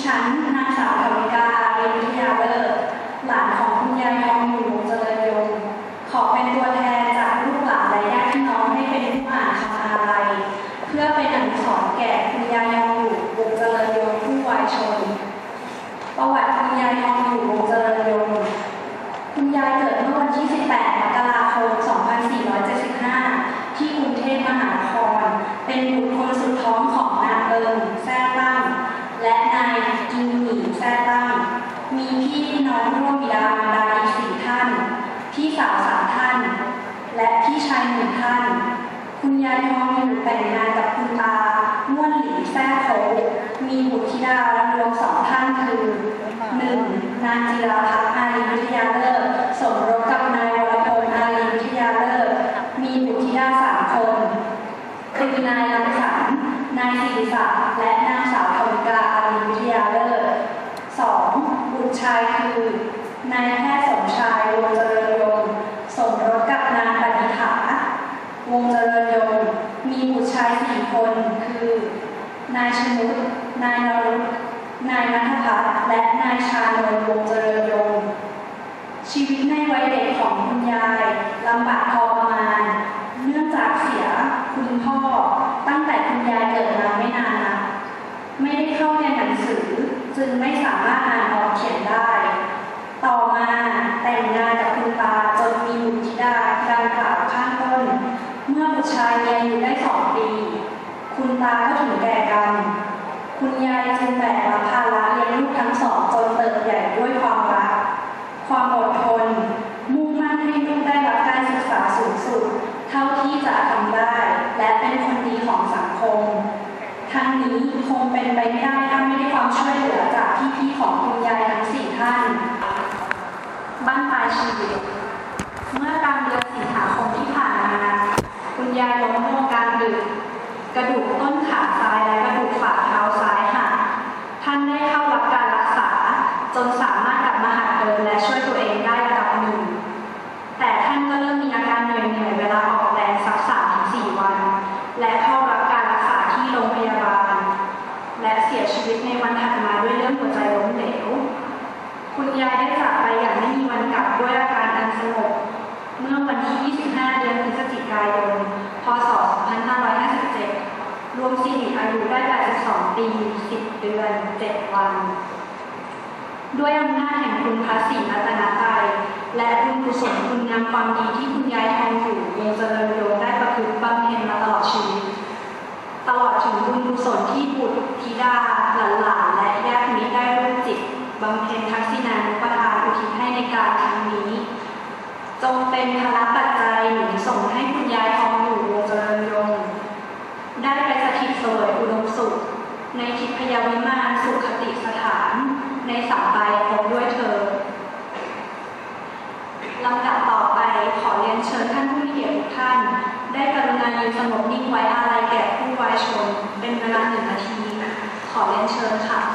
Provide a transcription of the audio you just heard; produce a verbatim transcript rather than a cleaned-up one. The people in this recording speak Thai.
ฉันนางสาวธวิกาอารีวิทยาเลิศหลานของคุณยายทองอยู่วงเจริญยงค์ขอเป็นตัวแทนจากลูกหลานและญาติพี่น้องให้เป็นผู้อ่านคำอาลัยเพื่อเป็นอนุสรณ์แก่คุณยายทองอยู่วงเจริญยงค์ผู้วายชนประวัติคุณยายทองอยู่วงเจริญยงค์คุณยายเกิดเมื่อวันที่สิบแปดมกราคมสองพันสี่ร้อยเจ็ดสิบห้าที่กรุงเทพมหานครเป็นบุตรคนสุดท้องของนางเอิญแซ่ตั้งและนายกิงหนีแซ่ตั้งมีพี่น้องร่วมบิดามารดาอีกสี่ท่านพี่สาวสามท่านและพี่ชายหนึ่งท่านคุณยายทองอยู่แต่งงานกับคุณตาม่วนหลีแซ่โขมีบุตรธิดารวมสองท่านคือหนึ่งนางจิราภักดิ์อารีวิทยาเลิศสมรสกับนายวรพลอารีวิทยาเลิศมีบุตรธิดาสามคนคือนายรังสรรค์นายศิริศักดิ์และนางสาวธวิกาอารีวิทยาเลิศสองบุตรชายคือนายแพทย์สมชายวงเจริญยงค์สมรสกับนางปณิฐาวงเจริญยงค์มีบุตรชายสี่คนคือนายชนุชนายนรุตนายณัฐพัฒน์และนายชานนท์วงเจริญยงค์ชีวิตในวัยเด็กของคุณยายลำบากพอประมาณเนื่องจากเสียคุณพ่อตั้งแต่คุณยายเกิดมาไม่นานนักไม่ได้เข้าเรียนหนังสือจึงไม่สามารถอ่านออกเขียนได้ต่อมาแต่งงานกับคุณตาจนมีบุตรธิดาดังกล่าวข้างต้นเมื่อบุตรชายมีอายุได้สองปีคุณตาก็ถึงแก่กรรมคุณยายจึงแบกรับภาระเลี้ยงลูกทั้งสองจนเติบใหญ่ด้วยความรักความอดทนมุ่งมั่นให้ลูกได้รับการศึกษาสูงสุดเท่าที่จะทำได้และเป็นคนดีของสังคมทั้งนี้คงเป็นไปไม่ได้ถ้าไม่ได้ความช่วยเหลือจากพี่ๆของคุณยายทั้งสี่ท่านบ้านปลายชีวิตเมื่อกลางเดือนสิงหาคมที่ผ่านมาคุณยายล้มลงกลางดึกกระดูกต้นขาซ้ายและกระดูกฝ่าเท้าซ้ายหักท่านได้เข้ารับการรักษาจนสามารถกลับมาหัดเดินและช่วยตัวเองได้ระดับหนึ่งแต่ท่านก็เริ่มมีอาการเหนื่อยๆเวลาออกแรงสัก สามถึงสี่ วันและเข้ารับการรักษาที่โรงพยาบาลและเสียชีวิตในวันถัดมาด้วยเรื่องหัวใจล้มเหลวคุณยายได้จากไปอย่างไม่มีวันกลับด้วยอาการอันสงบเมื่อวันที่ ยี่สิบห้า เดือนพฤศจิกายน พ.ศ. สองพันห้าร้อยห้าสิบเจ็ด รวมสิริอายุได้ แปดสิบสอง ปี สิบ เดือน เจ็ด วันด้วยอำนาจแห่งคุณพระศรีรัตนตรัยและบุญกุศลคุณงามความดีที่คุณยายทองอยู่วงเจริญยงค์ได้ประพฤติบำเพ็ญมาตลอดชีวิตตลอดถึงบุญกุศลที่บุตรธิดาหลานๆและญาติมิตรได้ร่วมจิตบำเพ็ญทักษิณานุปทานอุทิศให้ในการครั้งนี้จงเป็นพละปัจจัยหนุนส่งให้คุณยายทองอยู่วงเจริญยงค์ได้ไปสถิตเสวยอุดมสุขในทิพยวิมานสุขคติสถานในสัมปายภพด้วยเธอลำดับต่อไปขอเรียนเชิญท่านผู้มีเกียรติทุกท่านได้กรุณายืนสงบนิ่งไว้อาลัยแก่ผู้วายชนเป็นเวลาหนึ่งนาทีขอเรียนเชิญค่ะ